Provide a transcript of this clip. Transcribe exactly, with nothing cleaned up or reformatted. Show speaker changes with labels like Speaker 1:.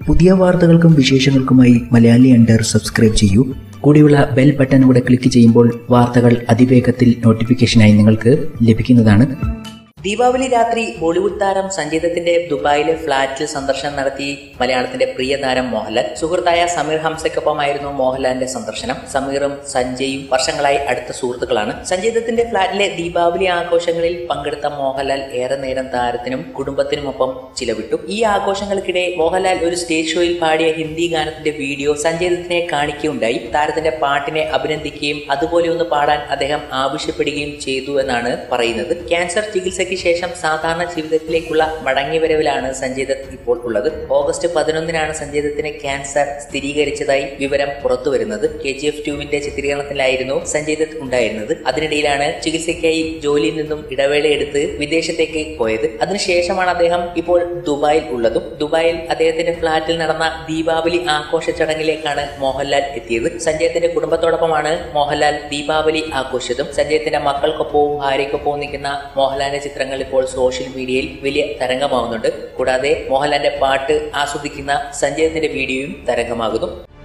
Speaker 1: പുതിയ വാർത്തകൾക്കും വിശേഷങ്ങൾക്കുമായി മലയാളിയന്റർ സബ്സ്ക്രൈബ് ചെയ്യൂ. കൂടിയുള്ള ബെൽ ബട്ടൺ കൂടെ ക്ലിക്ക് ചെയ്യുമ്പോൾ വാർത്തകൾ അതിവേഗത്തിൽ നോട്ടിഫിക്കേഷനായി നിങ്ങൾക്ക് ലഭിക്കുന്നതാണ്.
Speaker 2: ദീപാവലി രാത്രി ബോളിവുഡ് താരം സഞ്ജയ് ദത്തിന്റെ ദുബായിലെ ഫ്ളാറ്റിൽ സന്ദർശനം നടത്തി മലയാളത്തിന്റെ പ്രിയ താരം മോഹൻലാൽ. സുഹൃത്തായ സമീർ ഹംസയ്ക്കൊപ്പമായിരുന്നു മോഹൻലാലിന്റെ സന്ദർശനം. സമീറും സഞ്ജയും വർഷങ്ങളായി അടുത്ത സുഹൃത്തുക്കളാണ്. സഞ്ജയ് ദത്തിന്റെ ഫ്ളാറ്റിലെ ദീപാവലി ആഘോഷങ്ങളിൽ പങ്കെടുത്ത മോഹൻലാൽ ഏറെ നേരം താരത്തിനും കുടുംബത്തിനുമൊപ്പം ചിലവിട്ടു. ഈ ആഘോഷങ്ങൾക്കിടെ മോഹൻലാൽ ഒരു സ്റ്റേജ് ഷോയിൽ പാടിയ ഹിന്ദി ഗാനത്തിന്റെ വീഡിയോ സഞ്ജയ് ദത്തിനെ കാണിക്കുകയുണ്ടായി. താരത്തിന്റെ പാട്ടിനെ അഭിനന്ദിക്കുകയും അതുപോലെ ഒന്ന് പാടാൻ അദ്ദേഹം ആവശ്യപ്പെടുകയും ചെയ്തു എന്നാണ് പറയുന്നത്. ക്യാൻസർ ചികിത്സ ശേഷം സാധാരണ ജീവിതത്തിലേക്കുള്ള മടങ്ങിവരവിലാണ് സഞ്ജയ് ദത്ത് ഇപ്പോൾ ഉള്ളത്. ഓഗസ്റ്റ് പതിനൊന്നിനാണ് സഞ്ജയ് ദത്തിന് ക്യാൻസർ സ്ഥിരീകരിച്ചതായി വിവരം പുറത്തുവരുന്നത്. കെ ജി എഫ് ടുവിന്റെ ചിത്രീകരണത്തിലായിരുന്നു സഞ്ജയ് ദത്ത് ഉണ്ടായിരുന്നത്. അതിനിടയിലാണ് ചികിത്സയ്ക്കായി ജോലിയിൽ നിന്നും ഇടവേളയെടുത്ത് വിദേശത്തേക്ക് പോയത്. അതിനുശേഷമാണ് അദ്ദേഹം ഇപ്പോൾ ദുബായിൽ ഉള്ളതും. ദുബായിൽ അദ്ദേഹത്തിന്റെ ഫ്ളാറ്റിൽ നടന്ന ദീപാവലി ആഘോഷ ചടങ്ങിലേക്കാണ് മോഹൻലാൽ എത്തിയത്. സഞ്ജയത്തിന്റെ കുടുംബത്തോടൊപ്പമാണ് മോഹൻലാൽ ദീപാവലി ആഘോഷിച്ചതും. സഞ്ജയത്തിന്റെ മക്കൾക്കൊപ്പവും ഭാര്യയ്ക്കൊപ്പവും നിൽക്കുന്ന മോഹൻലാലിന്റെ ചിത്രങ്ങൾ ഇപ്പോൾ സോഷ്യൽ മീഡിയയിൽ വലിയ തരംഗമാവുന്നുണ്ട്. കൂടാതെ മോഹൻലാലിന്റെ പാട്ട് ആസ്വദിക്കുന്ന സഞ്ജയ് ദത്തിന്റെ വീഡിയോയും തരംഗമാകുന്നു.